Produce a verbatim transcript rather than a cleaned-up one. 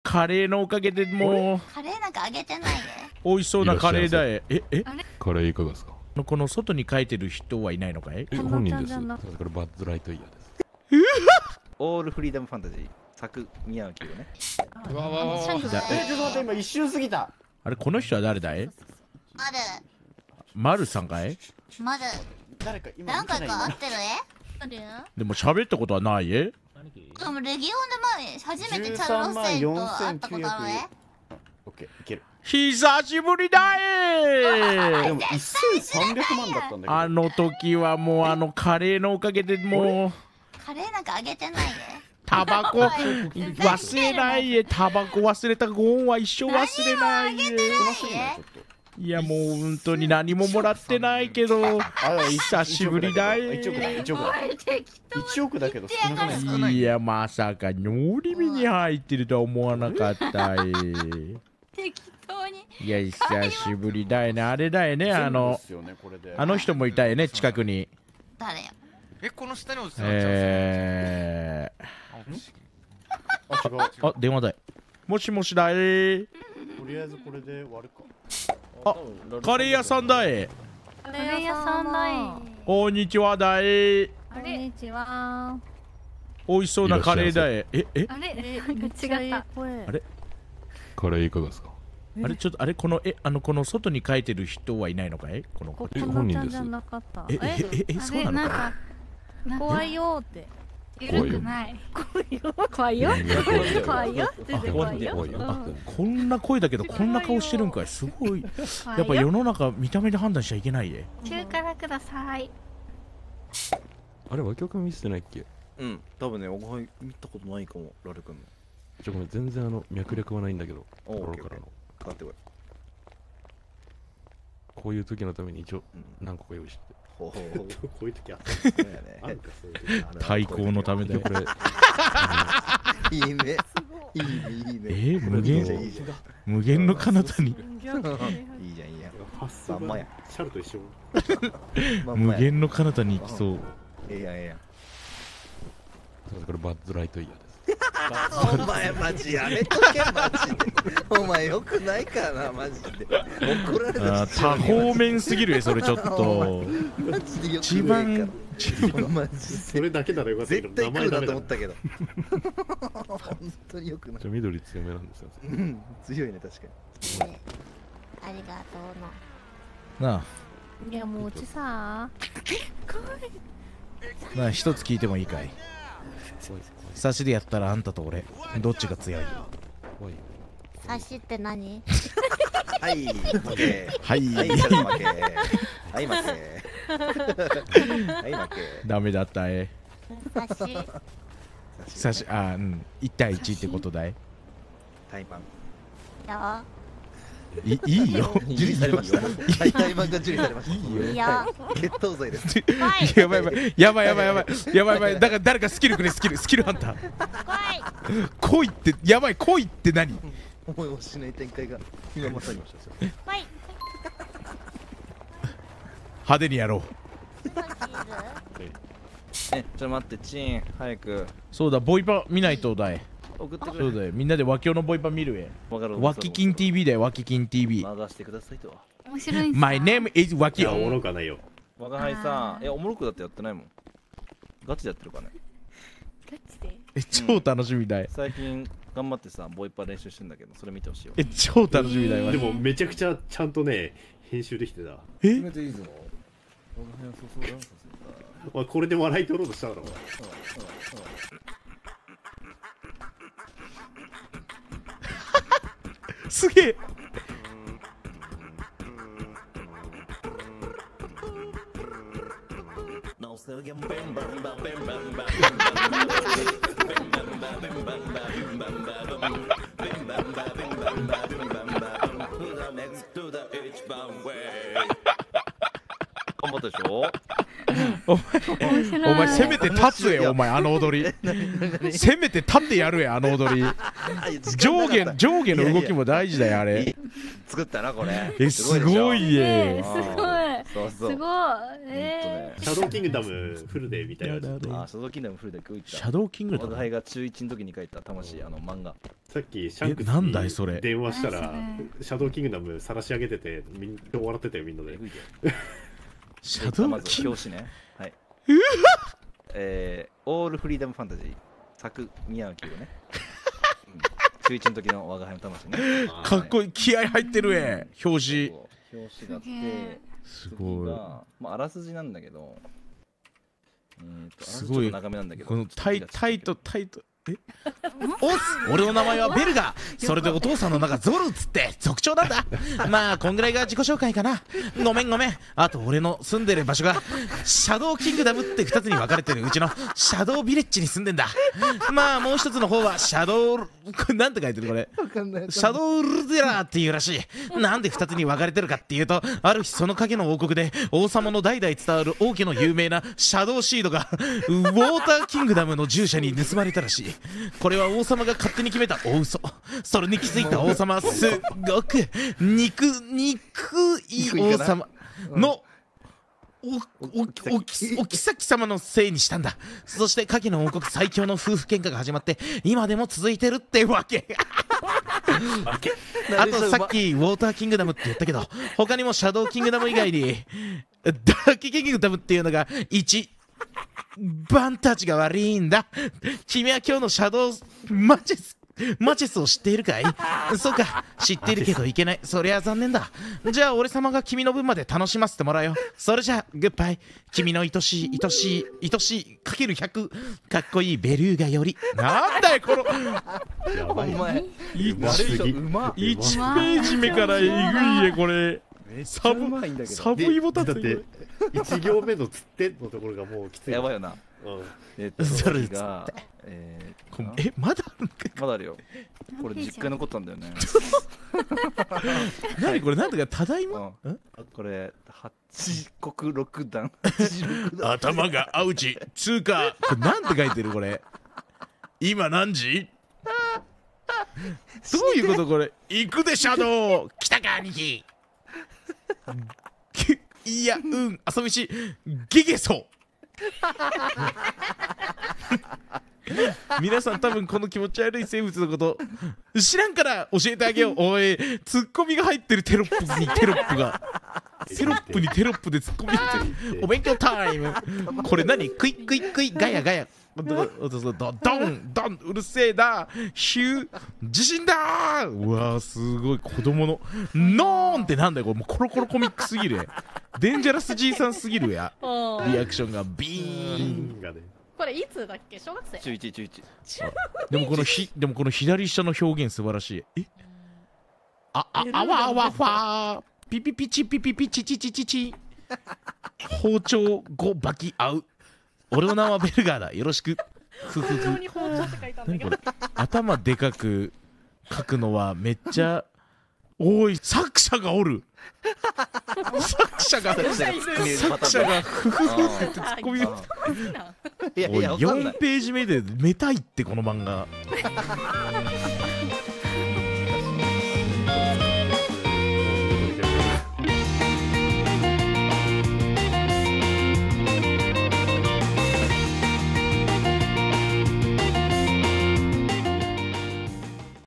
カレーのおかげでもうカレーなんかあげてないで。 美味しそうなカレーだえええカレーいかがですか？ この外に書いてる人はいないのかい？ え本人です。これバッズライトイヤーです。 オールフリーダムファンタジー作宮脇をね。 うわわわわ。えちょっと待って今一瞬過ぎた。 あれこの人は誰だい？ まる。 まるさんかい？ まる。 誰か今何回か会ってるえ？ でも喋ったことはないえ？ でもレギオンで前初めてチャルロッセンと会ったことあるえ？ オッケーいける。 久しぶりだえ。 でもいっせんさんびゃくまんだったんだけど。 あの時はもうあのカレーのおかげでもうカレーなんかあげてないで。 タバコ忘れないえ。タバコ忘れたゴーンは一生忘れないえ。いやもう本当に何ももらってないけど久しぶりだえ。 いちおくだいちおくだいちおくだけど少なくない？ いやまさかノリ身に入ってるとは思わなかったえ。 適当に。 いや久しぶりだよね。あれだよねあのあの人もいたよね近くに。 誰よ？ えこの下に落ちてえーあ電話だい。もしもしだい。とりあえずこれで終わるか。 あカレー屋さんだい。 カレー屋さんだい。 こんにちはだい。 こんにちは。 美味しそうなカレーだい。ええあれ違った。 あれカレーいかがですか？ あれちょっとあれこのえあのこの外に書いてる人はいないのかい？この子。 え本人です。 ええええそうなのか。 怖いよって。 怖いよ。 怖いよ。怖いよ。全然怖いよ。 こんな声だけどこんな顔してるんかい。すごい。やっぱ世の中見た目で判断しちゃいけないえ。 中辛ください。 あれ脇岡見せてないっけ？ うん多分ねお前見たことないかもラル君の。 ちょごめん全然あの脈絡はないんだけど。 おおからの。 かかってこい。 こういう時のために一応何個か用意して。 ほほほ。 こういう時あった。 対抗のためだよ。これ。 いいね。いいねいいね。 え無限無限の彼方に。 いいじゃんいいじゃん。まんまや。 シャルと一緒。 無限の彼方に行きそう。 ええやんええやん。 これバッズライトイヤーです。 お前マジやめとけマジで。お前よくないかなマジで。怒られる。 多方面すぎるえそれちょっと。 マジでよく一番マジそれだけならよかったけど絶対来るなと思ったけど。本当によくない。 緑強めなんですよ。 うん強いね確かに。 ありがとうの。 なあ。 いやもううちさ。 なあ一つ聞いてもいいかい？差しでやったらあんたと俺どっちが強い？ 差しって何？ はい負け。 はいはい負け。はい負け。はい負け。 ダメだったえ。 差し。 差しあうん一対一ってことだい。 タイマン。 よ。 いいいよ。 受理されました。はいタイマンが受理されました。 いいよ。 いいよ。 決闘罪です。 やばいやばいやばいやばいやばいやばいやばい。だから誰かスキルくれスキルスキルハンター。 来い。 恋ってやばい恋って何？ 思いもしない展開が今まさにましたよ。 来い。 派手にやろう。 えちょっと待ってチーン早く。 そうだボイパ見ないとだい。 送ってくれ。 そうだよみんなで脇のボイパ見るえ。 わかる。 脇金 ティーブイ だよ脇金 ティーブイ。 任してくださいと。 面白い。 My name is 脇おもろかないよ。 我が輩さん、えおもろくだってやってないもん。ガチでやってるかね。 ガチで。 え超楽しみだい。 最近頑張ってさボイパ練習してんだけどそれ見てほしいよ。 え超楽しみだよ。 でもめちゃくちゃちゃんとね編集できてた。 え？ めていいぞ。 おいこれで笑い取ろうとしただろ。 すげえ。 頑張ったでしょ。 お前お前せめて立つえお前あの踊り。せめて立ってやるえあの踊り。上下上下の動きも大事だよあれ。 作ったなこれ。 えすごいえ。 すごい。 そうそう。 すごい。えシャドウキングダムフルでみたいな。 あ、シャドウキングダムフルで食いた。 シャドウキングダム我輩が中いちの時に書いた魂、あの漫画。 さっきシャンクスなんだいそれに電話したらシャドウキングダム晒し上げててみんな笑ってたよみんなで。 シャドまウキングず表紙ね。はい。えー、オールフリーダムファンタジー作宮脇をね。中いちの時の我が輩の魂ね。 かっこいい、気合入ってるえ表紙。 表紙があってすごい。 まああらすじなんだけど、 すごい長めなんだけど、 このタイタイトタイトえおっ俺の名前はベルガー。それでお父さんの名がゾルっつって族長なんだ。まあこんぐらいが自己紹介かな。ごめんごめん。あと俺の住んでる場所がシャドウキングダムってふたつに分かれてるうちのシャドウビレッジに住んでんだ。まあもう一つの方はシャドウこれなんて書いてるこれシャドウルデラーっていうらしい。なんでふたつに分かれてるかっていうと、ある日その影の王国で王様の代々伝わる王家の有名なシャドウシードがウォーターキングダムの従者に盗まれたらしい。これは王様が勝手に決めた大嘘。それに気づいた王様はすっごく憎憎い王様のおおおきお妃様のせいにしたんだ。そして影の王国最強の夫婦喧嘩が始まって今でも続いてるってわけ。あとさっきウォーターキングダムって言ったけど、他にもシャドウキングダム以外にダーキキングダムっていうのがいちバンタッチが悪いんだ。君は今日のシャドウマチェスマチェスを知っているかい？そうか、知っているけどいけない。そりゃ残念だ。じゃあ俺様が君の分まで楽しませてもらうよ。それじゃあグッバイ。君の愛しい愛しい愛しいかけるひゃくかっこいいベルーガより。なんだよこのやばい。 お前いちうまページ目からえぐいねこれ。サブサブイボタだっていち行目のつってのところがもうきつい。 やばいよな。えっとそれがええまだあるんかまだあるよ。これ実家に残ったんだよね。 何これなんとかただいま。 これ八国六段。 頭がアウチ通過。これなんて書いてるこれ。今何時？どういうことこれ。行くでシャドウ。来たか兄貴。いやうん遊びしゲゲソ。皆さん多分この気持ち悪い生物のこと知らんから教えてあげよう。おいツッコミが入ってるテロップにテロップがテロップにテロップでツッコミ入ってる。お勉強タイム。これ何クイックイックイガヤガヤドンドンうるせえだヒュー地震だー。うわーすごい子供のノーンってなんだよこれ。もうコロコロコミックすぎる。デンジャラスじいさんすぎるや。リアクションがビーンがね。 これいつだっけ？小学生？ 中一中一。 でもこのひでもこの左下の表現素晴らしい。え？あああわあわファーピピピチピピピチチチチチ。包丁ごバキ合う。俺の名はベルガーだ。よろしく。ふふふ。何これ？頭でかく書くのはめっちゃ。おい作者がおる。作者が作者がフフフってツッコミ。おいよんページ目でめたいってこの漫画。